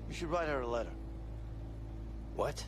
You should write her a letter. What?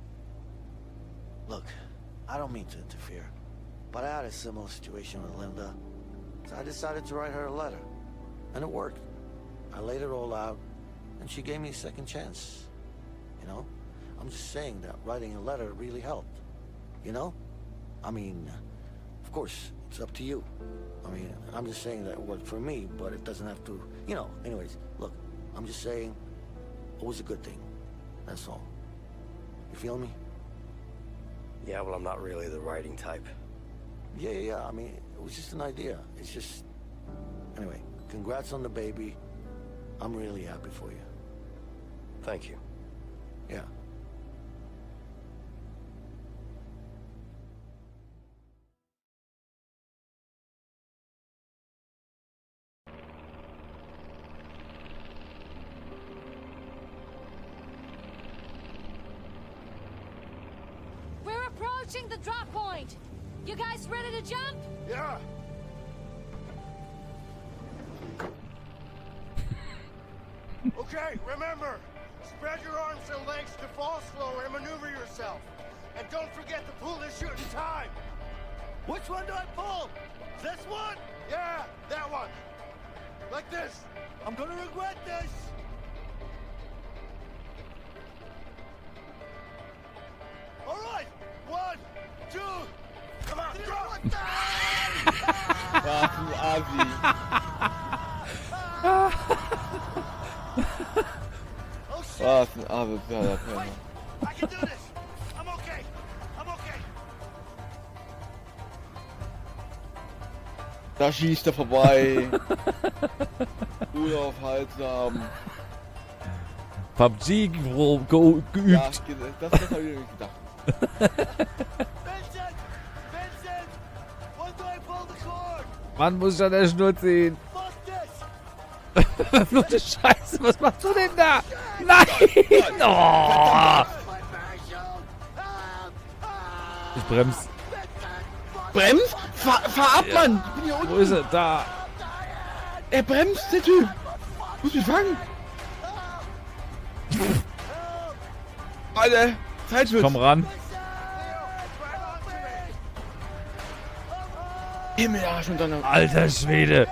Look, I don't mean to interfere, but I had a similar situation with Linda, so I decided to write her a letter. And it worked. I laid it all out, and she gave me a second chance. You know? I'm just saying that writing a letter really helped. You know? I mean, of course, it's up to you. I mean, I'm just saying that it worked for me, but it doesn't have to, you know. Anyways, look, I'm just saying it was a good thing. That's all. You feel me? Yeah, well, I'm not really the writing type. Yeah. I mean, it was just an idea. It's just... Anyway, congrats on the baby. I'm really happy for you. Thank you. Yeah. We're approaching the drop point. You guys ready to jump? Yeah! Okay, remember, spread your arms and legs to fall slower and maneuver yourself. And don't forget to pull this chute in time. Which one do I pull? This one? Yeah, that one. Like this. I'm gonna regret this! All right, 1, 2, come on, drop! Was ein Asi. Oh shit! Was ein asozialer Penner. Wait, I can do this. I'm okay. I'm okay. Da schießt er vorbei. Unaufhaltsam. PUBG geübt. Ja, das habe ich mir gedacht. Vincent! Vincent! When do I pull the cord? Wann muss ich an der Schnur ziehen? Fuck this! Verfluchte Scheiße, was machst du denn da? Nein! Oh. My parachute! Help! Ah! Ich bremse. Bremst? Fahr ab, Mann! Ich bin hier Wo unten. ist er? Da. Er bremst, der Typ. Muss mich fangen. Alter, Zeitschutz. Komm ran. Himmel, Arsch und dann... Alter Schwede.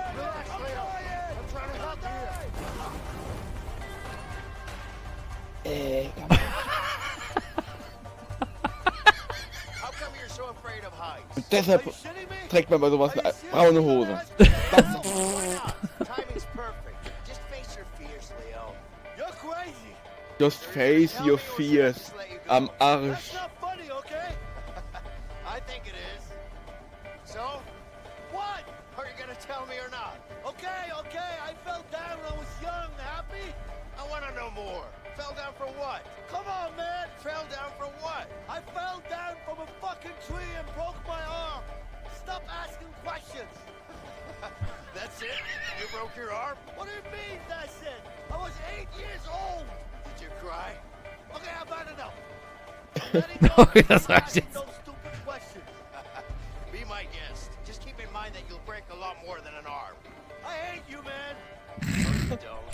How come you're so afraid of heights? Und deshalb Are you shitting me? trägt man bei sowas eine braune Hose. Timing's perfect. Just face your fears, Leo. You're crazy. Just face your fears. Am Arsch. That's not funny, okay? I think it is. So, what? Are you gonna tell me or not? Okay, I fell down when I was young. Happy? I wanna know more. Fell down for what? Come on, man. Fell down for what? I fell down from a fucking tree and broke my arm. Stop asking questions. That's it? You broke your arm? What do you mean, that's it? I was 8 years old. Did you cry? Okay, I've had enough. Okay, das reicht jetzt. No stupid questions. Be my guest. Just keep in mind that you'll break a lot more than an arm. I hate you, man. No, you don't.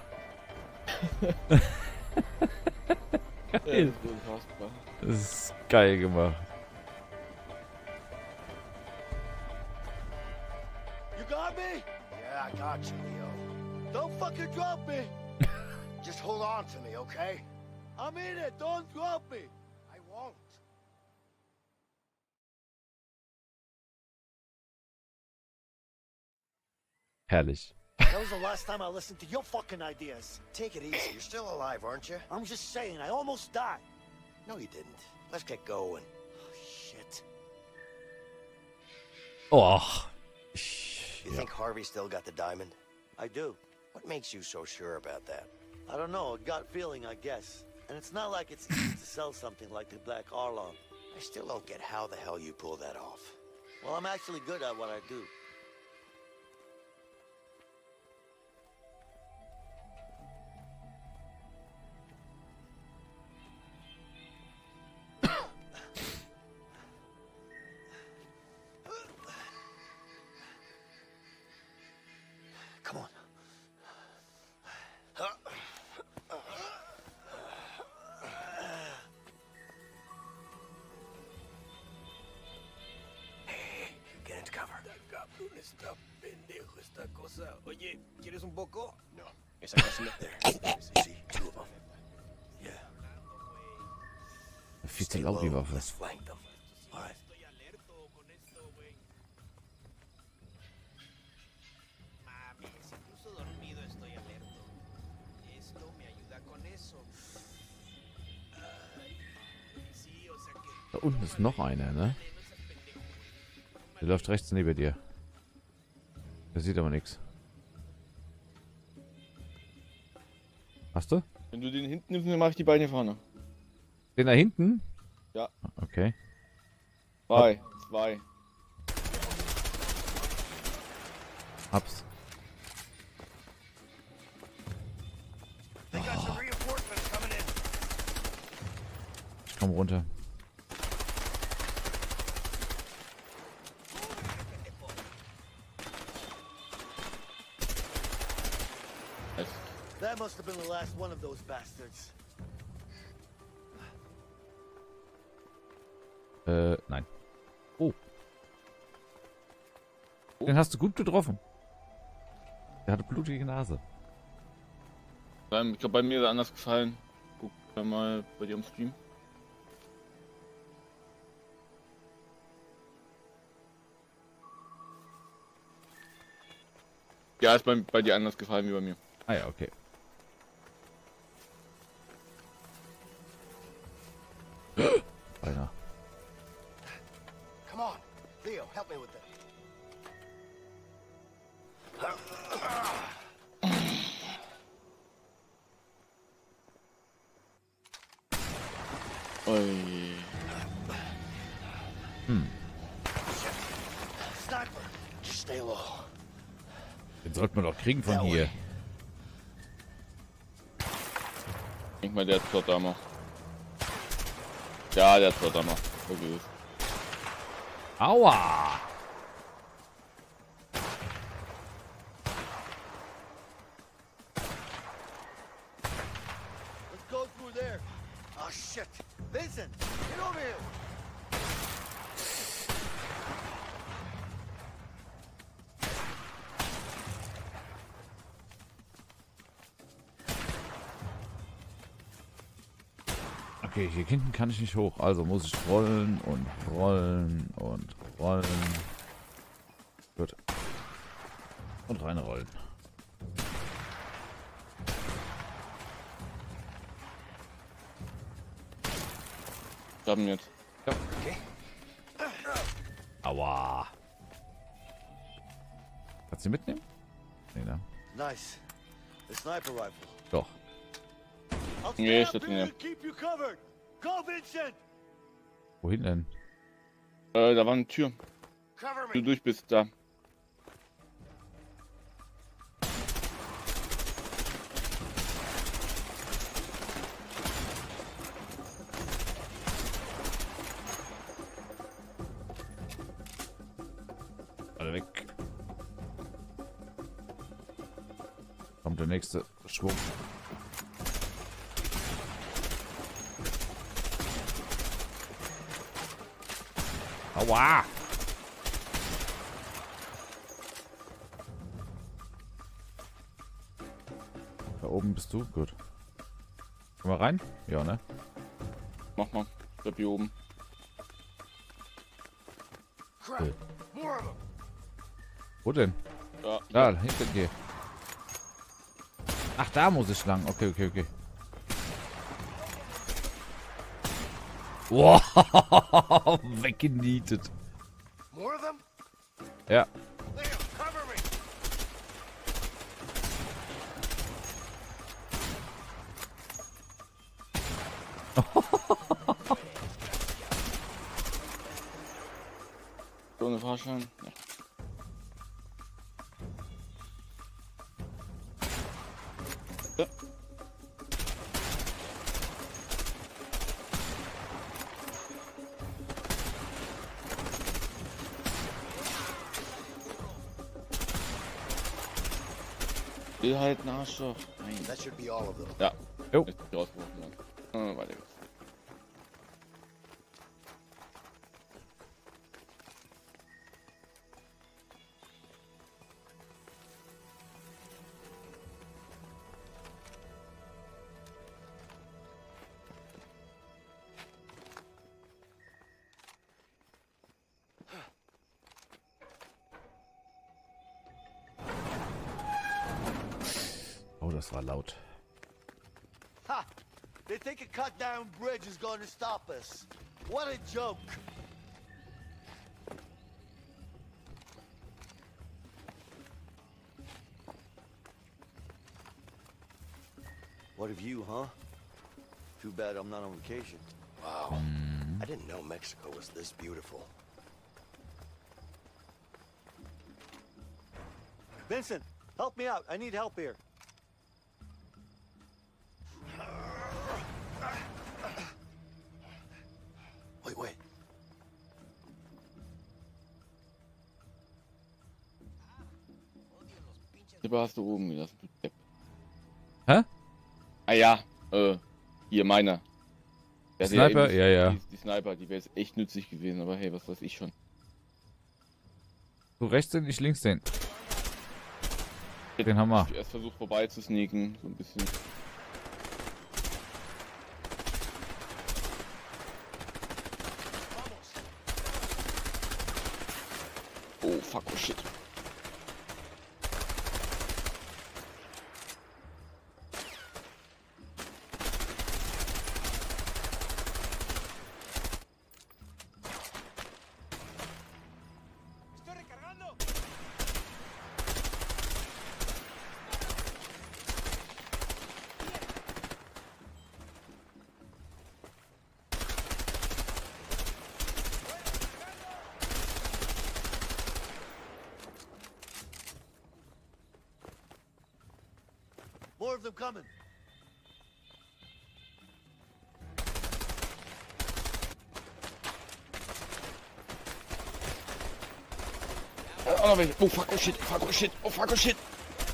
Ja, das ist unfassbar. Das ist geil gemacht. You got me? Yeah, I got you, Leo. Don't fucking drop me. Just hold on to me, okay? I'm in it. Don't drop me. I won't. Herrlich. That was the last time I listened to your fucking ideas. Take it easy. You're still alive, aren't you? I'm just saying, I almost died. No, you didn't. Let's get going. Oh, shit. Oh. You think Harvey still got the diamond? I do. What makes you so sure about that? I don't know, a gut feeling, I guess. And it's not like it's easy to sell something like the Black Arlong. I still don't get how the hell you pull that off. Well, I'm actually good at what I do. Come on. un poco? No. Esa casa there. See, two of them. Yeah. Viel zu laut, die Waffe. Let's flank them. All right. Da unten ist noch einer, ne? Der läuft rechts neben dir. Der sieht aber nichts. Hast du? Wenn du den hinten nimmst, dann mach ich die Beine vorne. Den da hinten? Ja. Okay. Zwei. Hab's. They got some reinforcements coming in. Ich komm runter. That must have been the last one of those bastards. Nein. Oh. Den hast du gut getroffen. Der hatte blutige Nase. Ich glaube, bei mir ist er anders gefallen. Guck mal bei dir am Stream. Ja, ist bei dir anders gefallen wie bei mir. Ah ja, okay. Beinahe. Come on. Leo, help me with that. Ui. Sniper, just stay low. Den sollten wir doch kriegen von hier. Ich denk mal, der hat dort Armor. Ja, der hat dort Armor. So geht es. Aua! Let's go through there. Oh shit. Vincent, get over here. Okay, hier hinten kann ich nicht hoch. Also muss ich rollen und rollen und rollen. Gut. Und reinrollen. Ich hab ihn jetzt. Ja. Aua. Kannst du mitnehmen? Nee, ne? Nice. The sniper rifle. Doch. I'll Nee, stay steht up in here der. to keep you covered. Go, Vincent. Wohin denn? Da war eine Tür. Cover Du me. durch bist da. Alle weg. Kommt der nächste Schwung. Aua! Da oben bist du? Gut. Komm mal rein? Ja, ne? Mach mal. Ich bleib hier oben. Crap. More of them. Wo denn? Ja, Da, hinter dir. Ach, da muss ich lang. Okay, okay, okay. Wow, weggenietet. More of them? Ja. Leo, cover me. ohne Fahrschein. Ja. Ja. Will halt ein Arschloch. Nein. That should be all of them. Ja. Jo. Ist rausgeworfen worden. Weiter geht's. das war laut. Ha! They think a cut down bridge is going to stop us. What a joke! What of you, huh? Too bad I'm not on vacation. Wow. I didn't know Mexico was this beautiful. Vincent, help me out. I need help here. Wait. Tipper hast du oben gelassen, du Depp. Hä? Ah ja, hier meiner. Der hatte Sniper? eben Ja. Die Sniper, die wäre jetzt echt nützlich gewesen, aber hey, was weiß ich schon. Du rechts den, ich links den. Den haben wir. Ich erst versucht vorbei zu sneaken, so ein bisschen. Oh fuck, oh shit. More of them coming. Oh, noch welche. Oh fuck, oh shit, fuck, oh shit, oh fuck, oh shit.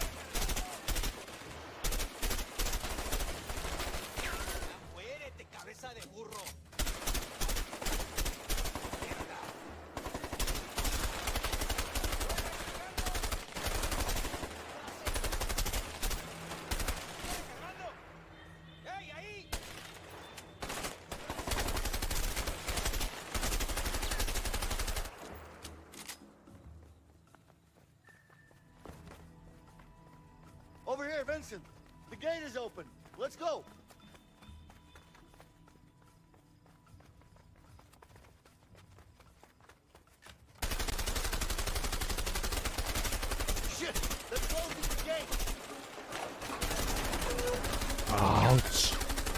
Over here, Vincent. The gate is open. Let's go. Shit! They're closing the gate. Autsch.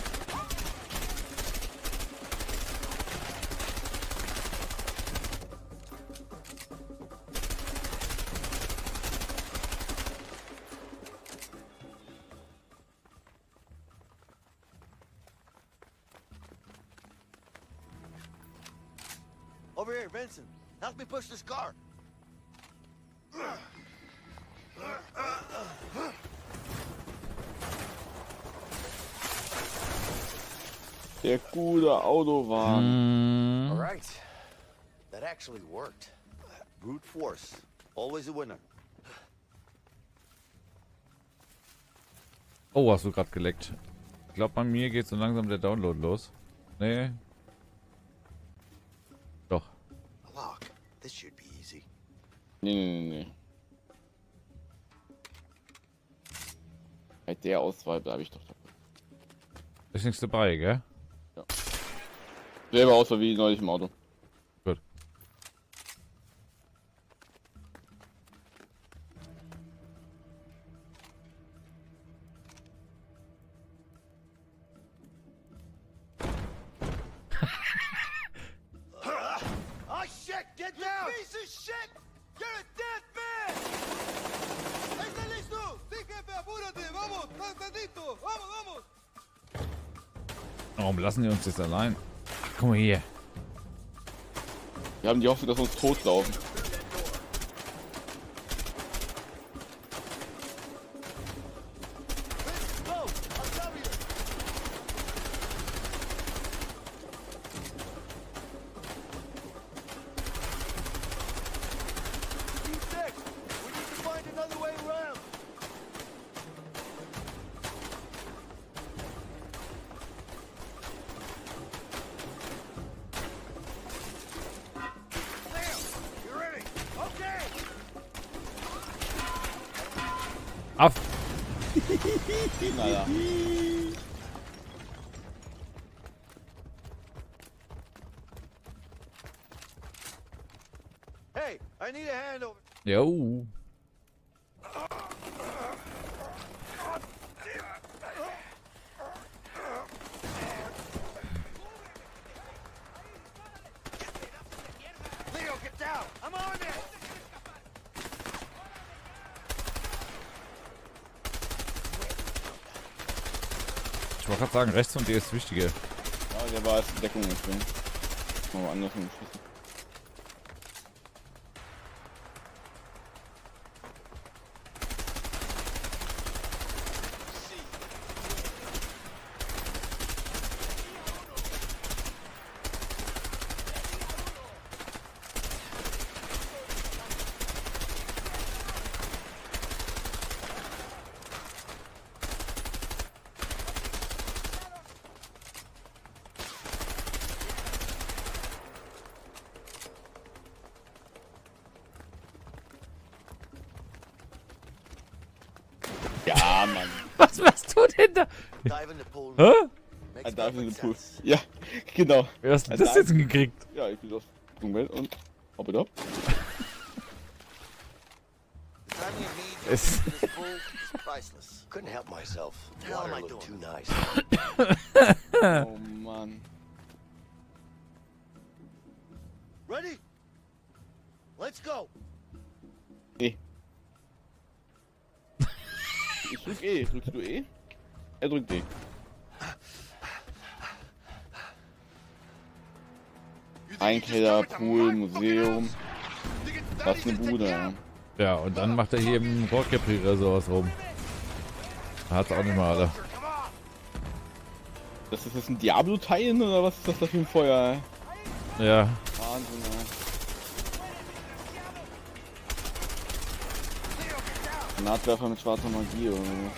Over here, Vincent. Help me push this car. Der gute Autobahn. All right. That actually worked. Brute force. Always a winner. Oh, hast du gerade geleckt. Ich glaube, bei mir geht so langsam der Download los. Nee. Doch. A lock. This should be easy. Nee. Bei der Auswahl bleibe ich doch dabei. Ist nichts dabei, gell? Selber Auswahl wie neulich im Auto. Gut. Oh shit! Get down! You piece of shit! You're a dead man! ¡Está listo! Sí, jefe, apúrate! ¡Vamos! ¡Está listo! ¡Vamos, vamos! Warum lassen die uns jetzt allein? Ach, guck mal hier. Wir haben die Hoffnung, dass wir uns totlaufen. Go! I'll cover you! T6! We need to find another way around! You ready? Okay! Ab! Naja. Hey, I need a hand over. Jo. Leo, get down. I'm on it. Ich wollte gerade sagen, rechts von dir ist das Wichtige. Ja, der war als Deckung deswegen. Mal woanders hingeschossen. Ja, Mann. Was machst du denn da? Dive in the pool. Hä? Makes Ein Dive in perfect the Pool. sense. Ja, genau. Wie hast du Ein das Dive- jetzt gekriegt? Ja, ich bin auf Umwelt und hopp it up. The time you need Es- in this pool is priceless. Couldn't help myself. The hell am Water I looked too doing? nice. Oh Mann. Ready? Let's go. Nee. Ich drück E. Drückst du E? Er drückt D. Einkeller, Pool, Museum. Was eine Bude. Ja. Ja, und dann macht er hier im Rohrkrepierer sowas rum. Da hat's auch nicht mal alle. Das ist jetzt ein Diablo-Teil oder was ist das da für ein Feuer? Ja. Wahnsinn, ey. Granatwerfer mit schwarzer Magie oder so.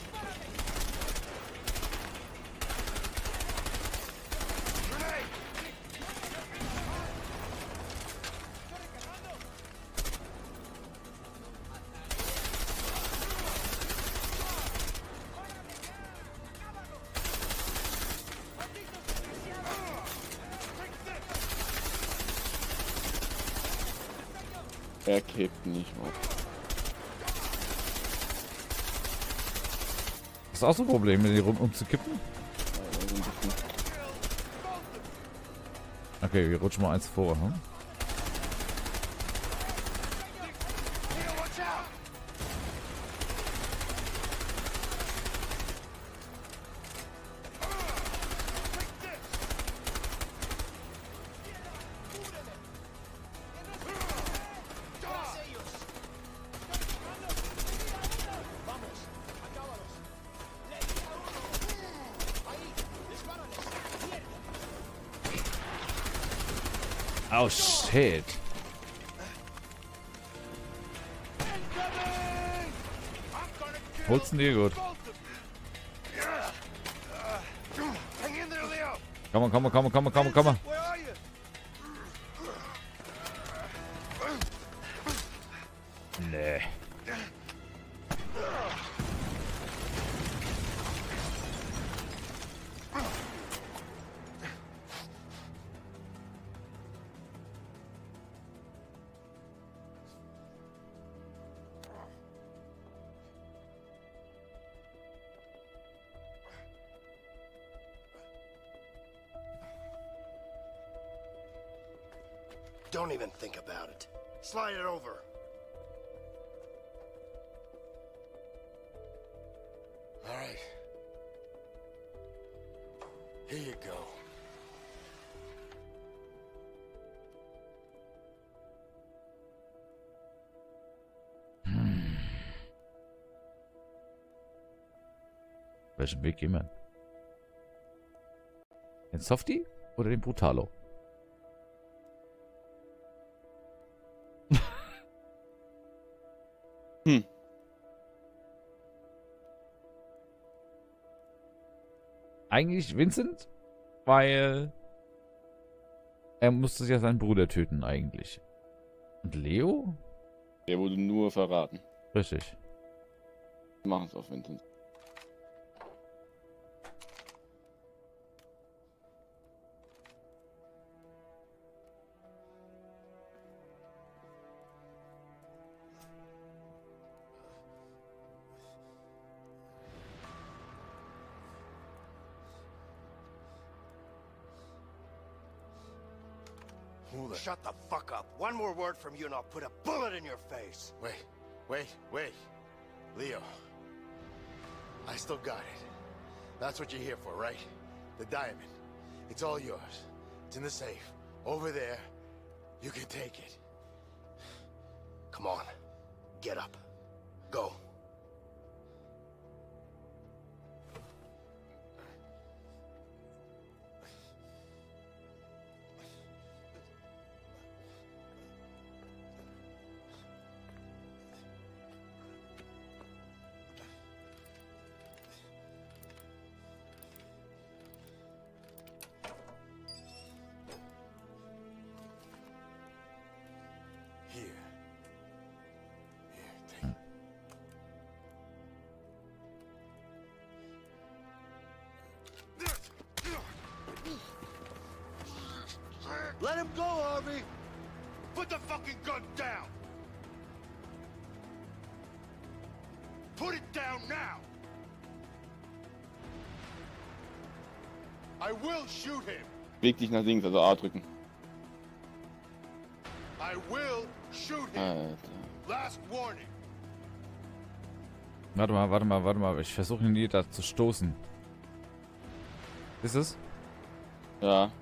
Er kippt nicht auf. Ist auch so ein Problem, mit die rum umzukippen? Ja, so ein bisschen. Okay, wir rutschen mal eins vor, hm? Oh shit. Holst du dir gut? Hang in there, Leo. Komm on, komm on, komm on, komm on, komm on, komm on. Where are you? Nee. Don't even think about it. Slide it over. All right. Here you go. Welchen Weg gehen wir? Den Softie oder den Brutalo? Hm. Eigentlich Vincent, weil er musste ja seinen Bruder töten eigentlich. Und Leo? Der wurde nur verraten. Richtig. Wir machen es auf Vincent. Shut the fuck up. One more word from you and I'll put a bullet in your face. Wait. Leo. I still got it. That's what you're here for, right? The diamond. It's all yours. It's in the safe. Over there. You can take it. Come on. Get up. Go. Let him go, Harvey! Put the fucking gun down! Put it down now! I will shoot him! Beweg dich nach links, also A drücken. I will shoot him! Alter. Last warning! Warte mal. Ich versuche ihn da zu stoßen. Ist es? Ja.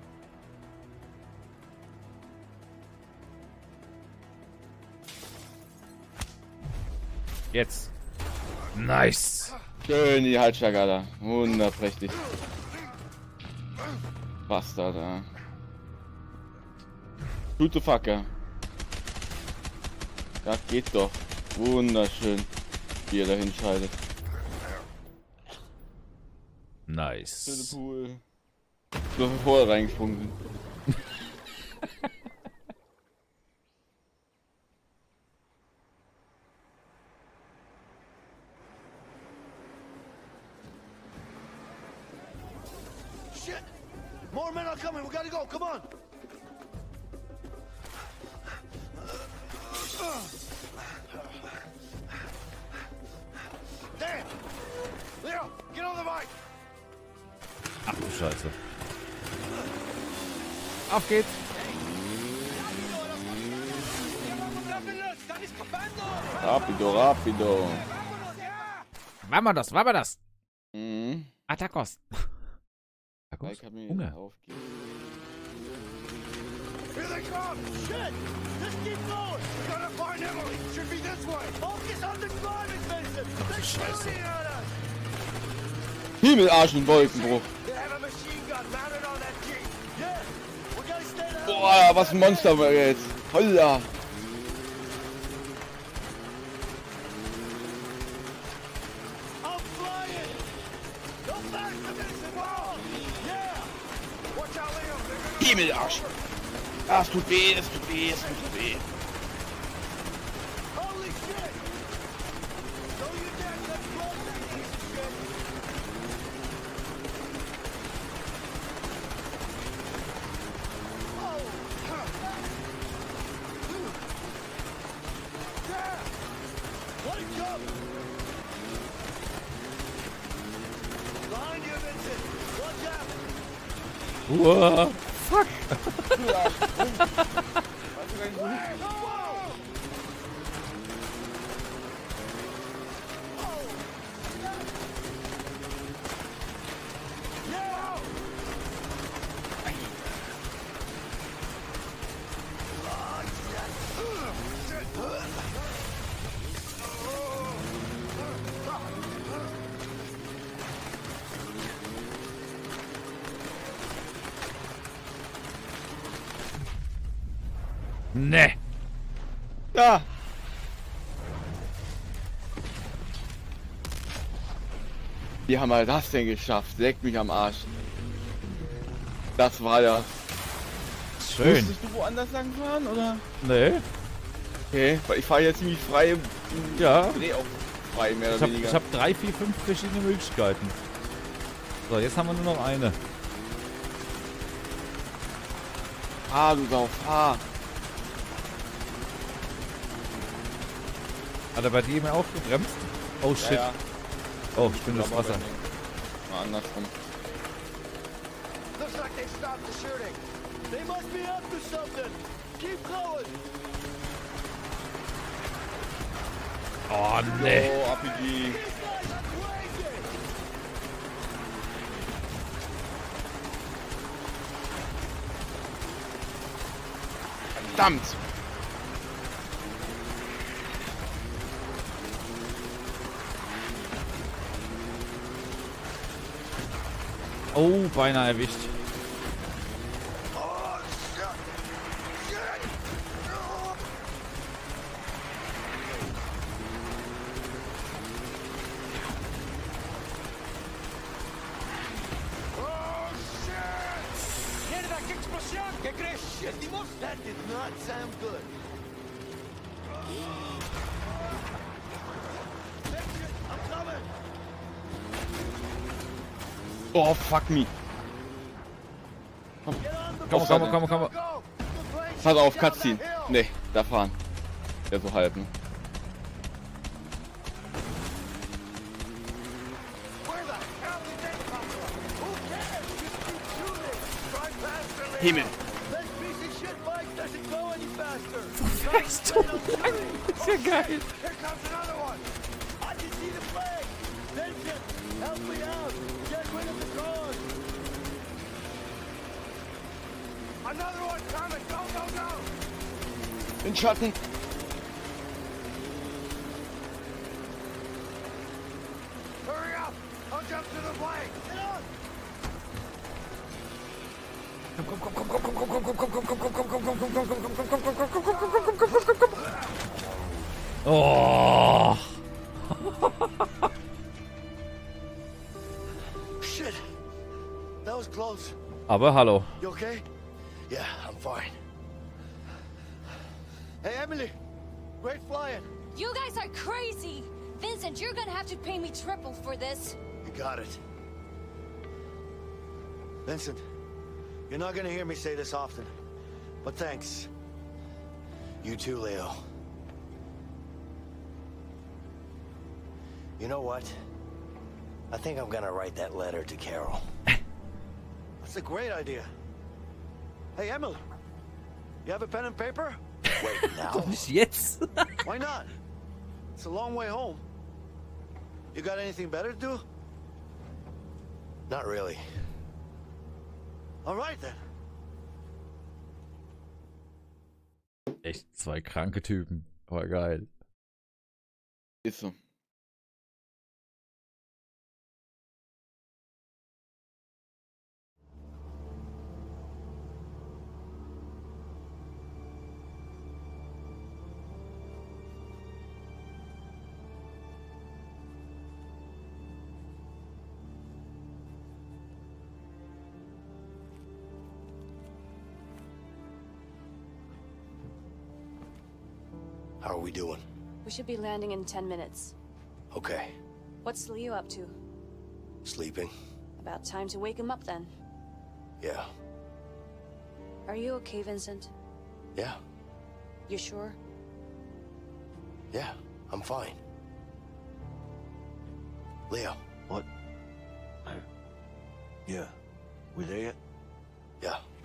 Jetzt. Nice. Schön in die Halsschlagader. Wunderprächtig. Bastard, da. Shoot the fucker. Ja, geht doch. Wunderschön. Wie er da hinscheidet. Nice. Schöne Pool. So bevor er reingesprungen sind. Shit! More men are coming, we gotta go, come on! Damn! Leo, get on the bike! Ach du Scheiße. Auf geht's. Rapido. Machen wir das. Mhm. Atakos. Ich hab mir Hunger. aufgegeben. Here they come! Shit! Just keep going! We gotta find Emily! Should be this way! Focus on the driving, Vincent! They're shooting at us! Himmelarsch und Wolkenbruch. They have a machine gun mounted on that jeep! Yeah! We gotta stay down! Boah, was ein Monster war jetzt. Holla. I'm flying! Go faster, Vincent! Whoa! Yeah! Watch out, Leo! They're gonna... Himmelarsch. Ah, es tut weh. Holy shit! Don't you dare touch close, you piece of shit! Oh! Damn! Let it go! Behind you, Vincent! Watch out! Uah. Ne. Da. Wie haben wir das denn geschafft? Leck mich am Arsch. Das war ja. Schön. Musstest du woanders lang fahren, oder? Nee. Okay, weil ich fahre jetzt ziemlich frei. Ja. Dreh auch frei, mehr Ich oder weniger. hab 3, 4, 5 verschiedene Möglichkeiten. So, jetzt haben wir nur noch eine. Fahr, du Sau, fahr. Hat er bei dir eben auch gebremst? Oh shit. Ja. Oh, ich bin das Aber Wasser. Mal andersrum. Looks like they stopped the shooting. They must be up to something. Keep going. Oh, nee. Oh, RPG. These guys are crazy. Verdammt. Oh, beinahe erwischt. Oh, shit. Shit. Oh. Oh, shit. Nervak explosion. ¿Qué crees? Sentimos? That did not sound good. I'm coming. Oh, fuck me. Get on the Komm, komm, komm, komm. go. The plane's Pass auf, down that Cutscene. hill. Nee, da fahren. Ja, so halb, ne? Where the hell did they come from? Who cares? Just keep shooting. Drive faster, Leo. Himmel. That piece of shit bike doesn't go any faster. Drive straight on through. Ist ja geil. Here comes another one. I can see the flag. Vincent, help me out. Get rid of the cars. Another one coming. Go, go, go. Den Schatten. Hurry up. I'll jump to the flag. Get on. Oh. Shit. That was close. Aber hallo. You okay? Yeah, I'm fine. Hey, Emily. Great flying. You guys are crazy! Vincent, you're gonna have to pay me triple for this. You got it. Vincent, you're not gonna hear me say this often, but thanks. You too, Leo. You know what? I think I'm gonna write that letter to Carol. That's a great idea. Hey, Emily, you have a pen and paper? Wait, now? Nicht jetzt. Why not? It's a long way home. You got anything better to do? Not really. All right, then. Echt zwei kranke Typen. Aber geil. Ist so. How are we doing? We should be landing in 10 minutes. Okay. What's Leo up to? Sleeping? About time to wake him up then. Yeah. Are you okay, Vincent? Yeah. You sure? Yeah. I'm fine. Leo. What? Yeah. We there yet? Yeah.